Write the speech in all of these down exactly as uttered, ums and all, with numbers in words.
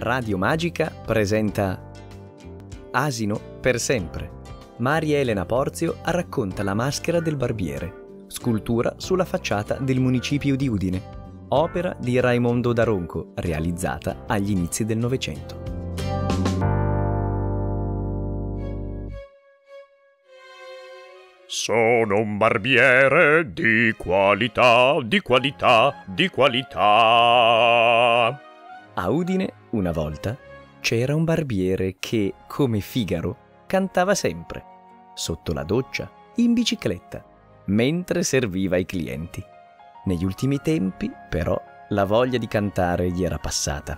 Radio Magica presenta Asino per sempre. Maria Elena Porzio racconta La maschera del barbiere, scultura sulla facciata del municipio di Udine, opera di Raimondo Daronco, realizzata agli inizi del Novecento. Sono un barbiere di qualità, di qualità, di qualità. A Udine, una volta, c'era un barbiere che, come Figaro, cantava sempre, sotto la doccia, in bicicletta, mentre serviva i clienti. Negli ultimi tempi, però, la voglia di cantare gli era passata.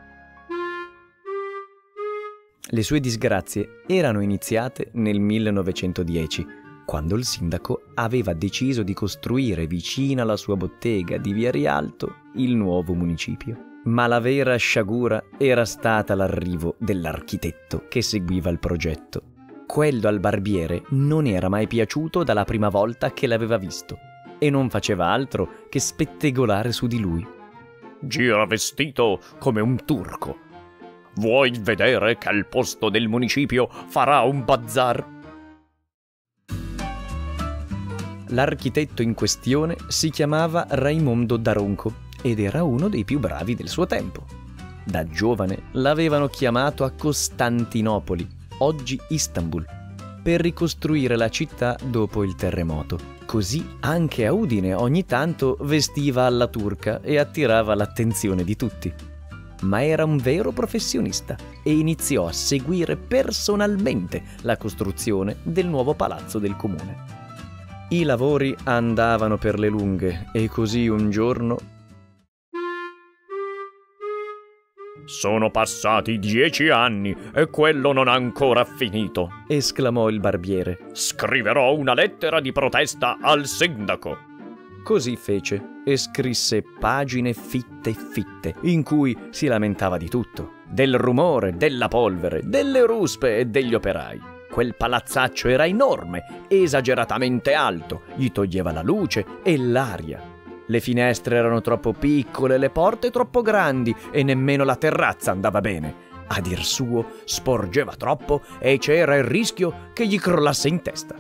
Le sue disgrazie erano iniziate nel millenovecentodieci, quando il sindaco aveva deciso di costruire vicino alla sua bottega di Via Rialto il nuovo municipio. Ma la vera sciagura era stata l'arrivo dell'architetto che seguiva il progetto. Quello al barbiere non era mai piaciuto dalla prima volta che l'aveva visto e non faceva altro che spettegolare su di lui. Gira vestito come un turco. Vuoi vedere che al posto del municipio farà un bazar? L'architetto in questione si chiamava Raimondo Daronco ed era uno dei più bravi del suo tempo. Da giovane l'avevano chiamato a Costantinopoli, oggi Istanbul, per ricostruire la città dopo il terremoto. Così anche a Udine ogni tanto vestiva alla turca e attirava l'attenzione di tutti. Ma era un vero professionista e iniziò a seguire personalmente la costruzione del nuovo palazzo del comune. I lavori andavano per le lunghe e così un giorno... Sono passati dieci anni e quello non ha ancora finito, esclamò il barbiere. Scriverò una lettera di protesta al sindaco. Così fece e scrisse pagine fitte e fitte, in cui si lamentava di tutto, del rumore, della polvere, delle ruspe e degli operai. Quel palazzaccio era enorme, esageratamente alto, gli toglieva la luce e l'aria. Le finestre erano troppo piccole, le porte troppo grandi e nemmeno la terrazza andava bene. A dir suo, sporgeva troppo e c'era il rischio che gli crollasse in testa.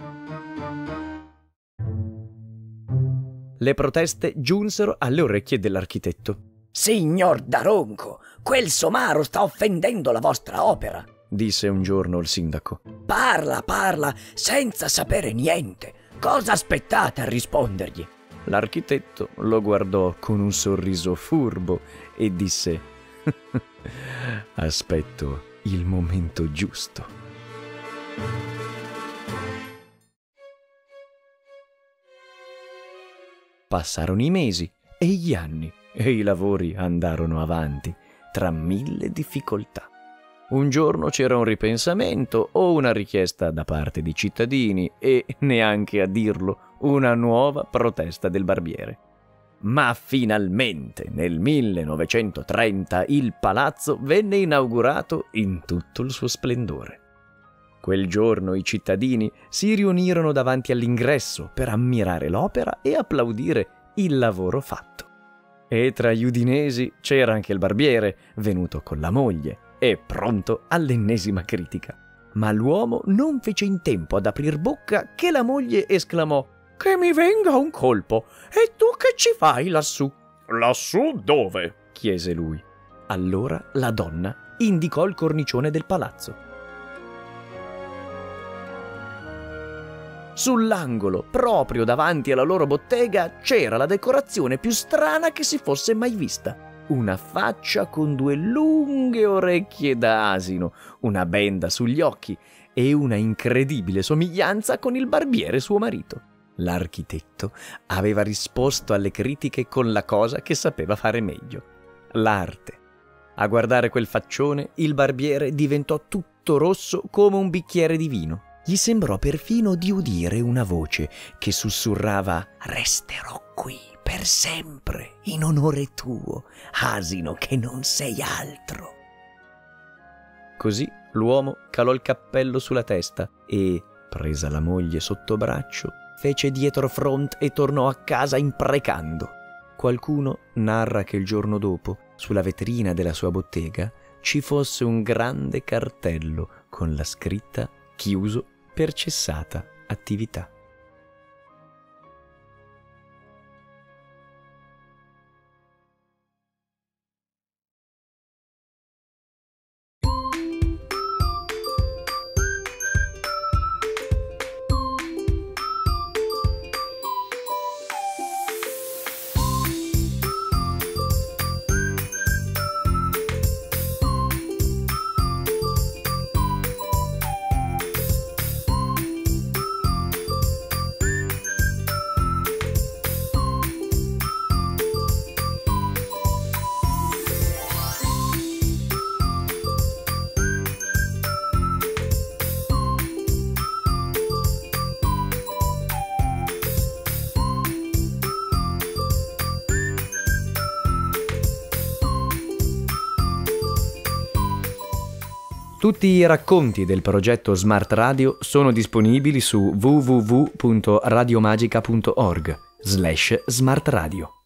Le proteste giunsero alle orecchie dell'architetto. «Signor Daronco, quel somaro sta offendendo la vostra opera», disse un giorno il sindaco. «Parla, parla, senza sapere niente. Cosa aspettate a rispondergli?» L'architetto lo guardò con un sorriso furbo e disse: «Aspetto il momento giusto». Passarono i mesi e gli anni e i lavori andarono avanti tra mille difficoltà. Un giorno c'era un ripensamento o una richiesta da parte dei cittadini e, neanche a dirlo, una nuova protesta del barbiere. Ma finalmente nel millenovecentotrenta il palazzo venne inaugurato in tutto il suo splendore. Quel giorno i cittadini si riunirono davanti all'ingresso per ammirare l'opera e applaudire il lavoro fatto. E tra gli udinesi c'era anche il barbiere, venuto con la moglie e pronto all'ennesima critica. Ma l'uomo non fece in tempo ad aprir bocca che la moglie esclamò: «Che mi venga un colpo! E tu che ci fai lassù?» «Lassù dove?» chiese lui. Allora la donna indicò il cornicione del palazzo. Sull'angolo, proprio davanti alla loro bottega, c'era la decorazione più strana che si fosse mai vista. Una faccia con due lunghe orecchie da asino, una benda sugli occhi e una incredibile somiglianza con il barbiere suo marito. L'architetto aveva risposto alle critiche con la cosa che sapeva fare meglio: l'arte. A guardare quel faccione, il barbiere diventò tutto rosso come un bicchiere di vino. Gli sembrò perfino di udire una voce che sussurrava: «Resterò qui per sempre, in onore tuo, asino che non sei altro». Così l'uomo calò il cappello sulla testa e, presa la moglie sotto braccio, fece dietro front e tornò a casa imprecando. Qualcuno narra che il giorno dopo, sulla vetrina della sua bottega, ci fosse un grande cartello con la scritta "Chiuso per cessata attività". Tutti i racconti del progetto Smart Radio sono disponibili su w w w punto radiomagica punto org slash smartradio.